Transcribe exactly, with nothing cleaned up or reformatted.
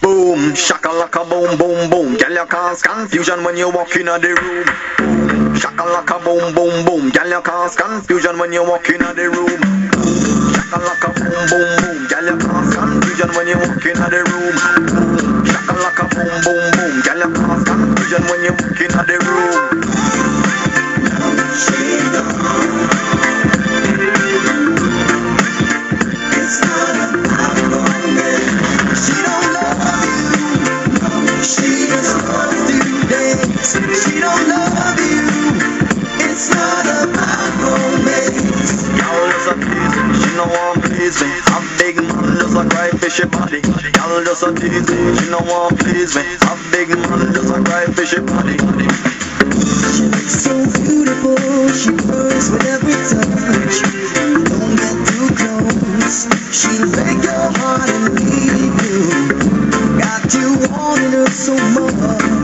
boom, shakalaka boom boom boom. Girl, you cause confusion when you walk in the room. Shakalaka boom boom boom. Girl, you cause confusion when you walk in the room. Shakalaka boom boom boom. Girl, you cause confusion when you walk in the room. Shakalaka boom boom boom. Girl, you cause confusion when you walk in the room. It's not about romance. She don't love you. She just wants to dance. She don't love you. It's not about romance. Y'all just a tease me. She know I'm please me. A big man just a cry fishy body. Y'all just a tease me. She know I'm please me. A big man just a cry fishy body. She looks so beautiful. She burns with every touch. Don't get too close. She'll break your heart and leave you. Got you wanting her so much.